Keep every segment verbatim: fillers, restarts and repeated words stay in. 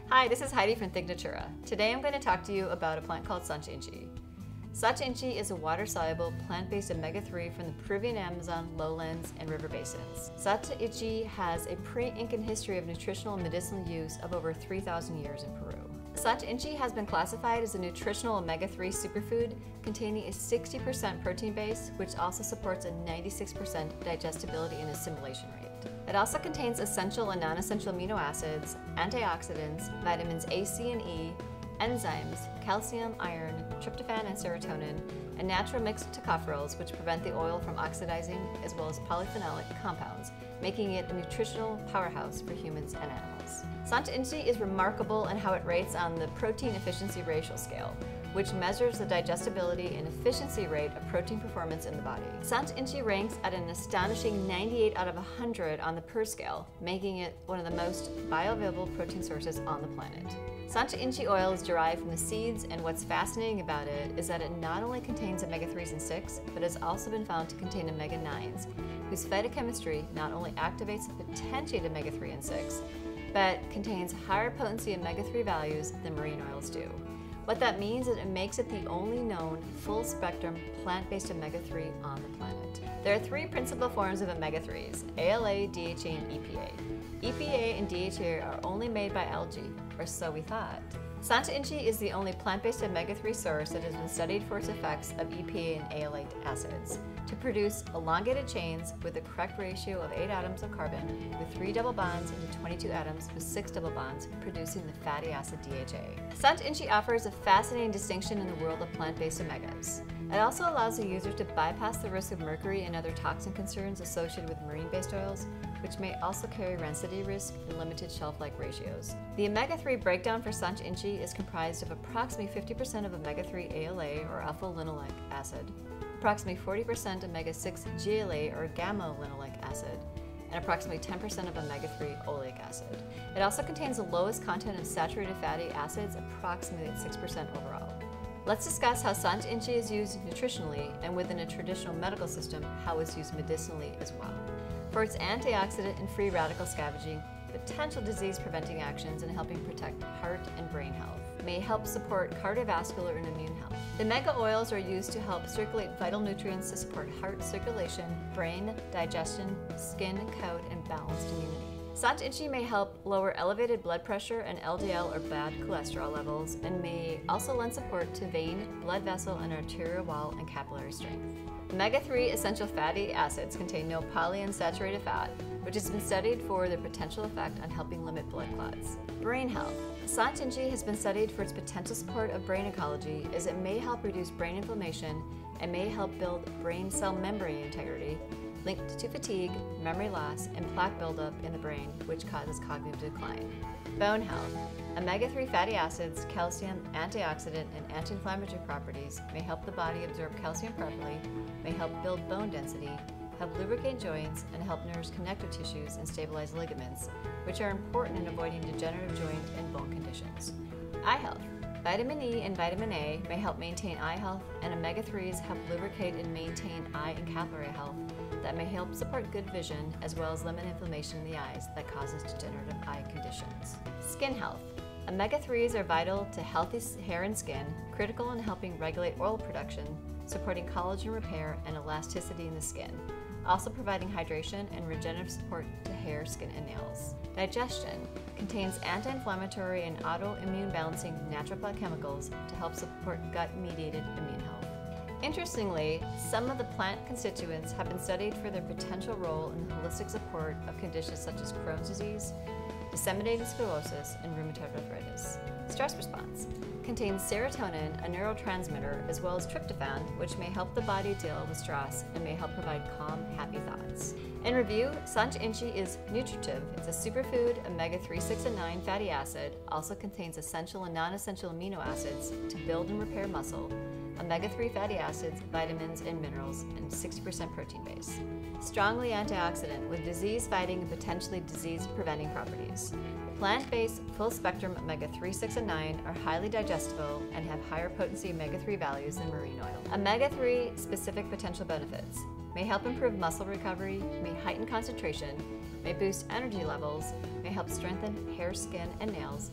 Hi, this is Heidi from Think Natura. Today I'm going to talk to you about a plant called Sacha Inchi. Sacha Inchi is a water-soluble, plant-based omega three from the Peruvian Amazon, lowlands, and river basins. Sacha Inchi has a pre-Incan history of nutritional and medicinal use of over three thousand years in Peru. Sacha Inchi has been classified as a nutritional omega three superfood containing a sixty percent protein base, which also supports a ninety-six percent digestibility and assimilation rate. It also contains essential and non-essential amino acids, antioxidants, vitamins A, C, and E, enzymes, calcium, iron, tryptophan, and serotonin, and natural mixed tocopherols, which prevent the oil from oxidizing, as well as polyphenolic compounds, making it a nutritional powerhouse for humans and animals. Sacha Inchi is remarkable in how it rates on the protein efficiency ratio scale, which measures the digestibility and efficiency rate of protein performance in the body. Sacha Inchi ranks at an astonishing ninety-eight out of one hundred on the per scale, making it one of the most bioavailable protein sources on the planet. Sacha Inchi oil is derived from the seeds, and what's fascinating about it is that it not only contains omega threes and six, but has also been found to contain omega nines, whose phytochemistry not only activates and potentiates omega three and six, but contains higher potency omega three values than marine oils do. What that means is it makes it the only known full-spectrum plant-based omega three on the planet. There are three principal forms of omega threes, A L A, D H A, and E P A. E P A and D H A are only made by algae, or so we thought. Sacha Inchi is the only plant-based omega three source that has been studied for its effects of E P A and A L A acids to produce elongated chains with the correct ratio of eight atoms of carbon with three double bonds into twenty-two atoms with six double bonds, producing the fatty acid D H A. Sacha Inchi offers a fascinating distinction in the world of plant-based omegas. It also allows the user to bypass the risk of mercury and other toxin concerns associated with marine-based oils, which may also carry rancidity risk and limited shelf-life ratios. The omega three breakdown for Sacha Inchi is comprised of approximately fifty percent of omega three A L A or alpha-linoleic acid, approximately forty percent omega six G L A or gamma-linoleic acid, and approximately ten percent of omega three oleic acid. It also contains the lowest content of saturated fatty acids, approximately at six percent overall. Let's discuss how Sacha Inchi is used nutritionally, and within a traditional medical system, how it's used medicinally as well. For its antioxidant and free radical scavenging, potential disease-preventing actions in helping protect heart and brain health, may help support cardiovascular and immune health. The omega oils are used to help circulate vital nutrients to support heart circulation, brain, digestion, skin, coat, and balanced immunity. Sacha Inchi may help lower elevated blood pressure and L D L or bad cholesterol levels, and may also lend support to vein, blood vessel, and arterial wall and capillary strength. omega three essential fatty acids contain no polyunsaturated fat, which has been studied for their potential effect on helping limit blood clots. Brain health. Sacha Inchi has been studied for its potential support of brain ecology, as it may help reduce brain inflammation and may help build brain cell membrane integrity, linked to fatigue, memory loss, and plaque buildup in the brain, which causes cognitive decline. Bone health. omega three fatty acids, calcium, antioxidant, and anti-inflammatory properties may help the body absorb calcium properly, may help build bone density, help lubricate joints, and help nourish connective tissues and stabilize ligaments, which are important in avoiding degenerative joint and bone conditions. Eye health. Vitamin E and vitamin A may help maintain eye health, and omega threes help lubricate and maintain eye and capillary health that may help support good vision, as well as limit inflammation in the eyes that causes degenerative eye conditions. Skin health. omega threes are vital to healthy hair and skin, critical in helping regulate oil production, supporting collagen repair and elasticity in the skin, also providing hydration and regenerative support to hair, skin, and nails. Digestion contains anti-inflammatory and autoimmune balancing natural plant chemicals to help support gut-mediated immune health. Interestingly, some of the plant constituents have been studied for their potential role in the holistic support of conditions such as Crohn's disease, disseminated sclerosis, and rheumatoid arthritis. Stress response contains serotonin, a neurotransmitter, as well as tryptophan, which may help the body deal with stress and may help provide calm, happy thoughts. In review, Sacha Inchi is nutritive. It's a superfood omega three, six, and nine fatty acid, also contains essential and non-essential amino acids to build and repair muscle, omega three fatty acids, vitamins, and minerals, and sixty percent protein base. Strongly antioxidant with disease-fighting and potentially disease-preventing properties. Plant-based, full-spectrum omega three, six, and nine are highly digestible and have higher potency omega three values than marine oil. omega three specific potential benefits: may help improve muscle recovery, may heighten concentration, may boost energy levels, may help strengthen hair, skin, and nails,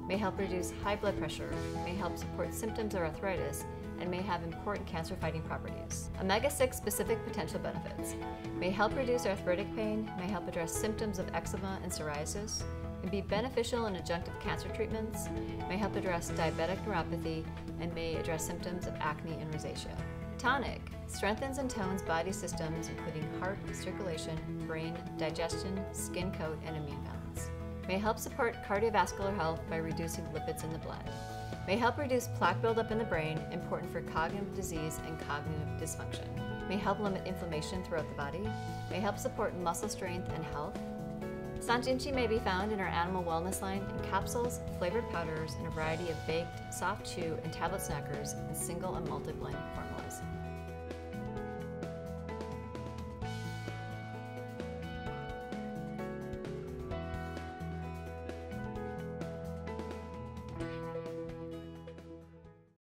may help reduce high blood pressure, may help support symptoms of arthritis, and may have important cancer-fighting properties. omega six specific potential benefits may help reduce arthritic pain, may help address symptoms of eczema and psoriasis, may be beneficial in adjunctive cancer treatments, may help address diabetic neuropathy, and may address symptoms of acne and rosacea. Tonic strengthens and tones body systems including heart, circulation, brain, digestion, skin coat, and immune balance. May help support cardiovascular health by reducing lipids in the blood. May help reduce plaque buildup in the brain, important for cognitive disease and cognitive dysfunction. May help limit inflammation throughout the body. May help support muscle strength and health. Sacha Inchi may be found in our animal wellness line in capsules, flavored powders, and a variety of baked, soft chew, and tablet snackers in single and multi-blend formats.